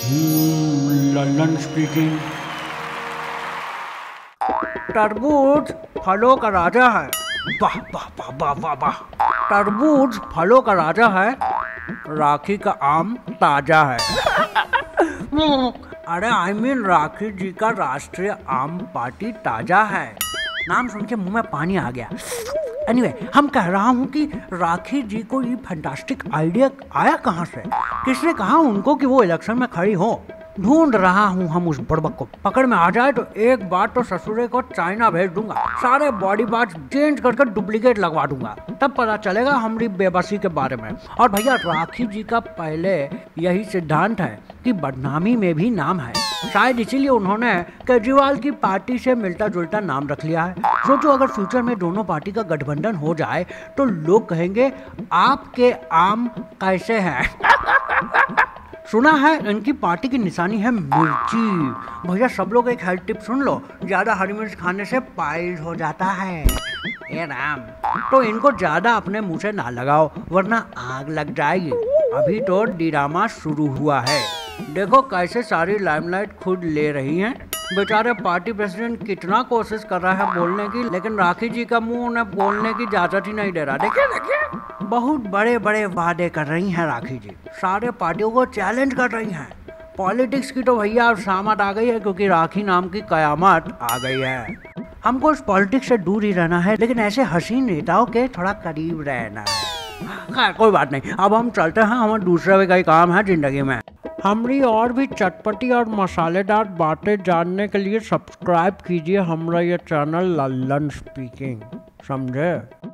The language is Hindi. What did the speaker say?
लल्लन स्पीकिंग। तरबूज फलों का राजा है। वाह वाह वाह वाह वाह वाह। तरबूज फलों का राजा है, राखी का आम ताजा है। अरे आई मीन राखी जी का राष्ट्रीय आम पार्टी ताजा है। नाम सुन के मुंह में पानी आ गया। एनीवे, हम कह रहा हूँ कि राखी जी को ये फैंटास्टिक आइडिया आया कहाँ से? किसने कहा उनको कि वो इलेक्शन में खड़ी हो? ढूंढ रहा हूँ हम उस बुड़बक को। पकड़ में आ जाए तो एक बार तो ससुरे को चाइना भेज दूंगा, सारे बॉडी पार्ट्स चेंज करके डुप्लीकेट लगवा दूंगा, तब पता चलेगा हमारी बेबसी के बारे में। और भैया राखी जी का पहले यही सिद्धांत है कि बदनामी में भी नाम है। शायद इसीलिए उन्होंने केजरीवाल की पार्टी से मिलता जुलता नाम रख लिया है। सोचो अगर फ्यूचर में दोनों पार्टी का गठबंधन हो जाए तो लोग कहेंगे आपके आम कैसे हैं। सुना है इनकी पार्टी की निशानी है मिर्ची। भैया सब लोग एक हेल्थ टिप सुन लो, ज्यादा हरी मिर्च खाने से पाइल्स हो जाता है। ए राम, तो इनको ज्यादा अपने मुंह से ना लगाओ वरना आग लग जाएगी। अभी तो ड्रामा शुरू हुआ है। देखो कैसे सारी लाइमलाइट खुद ले रही हैं। बेचारे पार्टी प्रेसिडेंट कितना कोशिश कर रहा है बोलने की, लेकिन राखी जी का मुंह उन्हें बोलने की इजाजत ही नहीं दे रहा। देखिए देखिए, बहुत बड़े बड़े वादे कर रही हैं राखी जी, सारे पार्टियों को चैलेंज कर रही हैं। पॉलिटिक्स की तो भैया अब शामत आ गई है, क्योंकि राखी नाम की कयामत आ गई है। हमको इस पॉलिटिक्स से दूर ही रहना है, लेकिन ऐसे हसीन नेताओं के थोड़ा करीब रहना है। कोई बात नहीं, अब हम चलते हैं, हमें दूसरा भी कई काम है जिंदगी में। हमारी और भी चटपटी और मसालेदार बातें जानने के लिए सब्सक्राइब कीजिए हमारा ये चैनल लल्लन स्पीकिंग, समझे?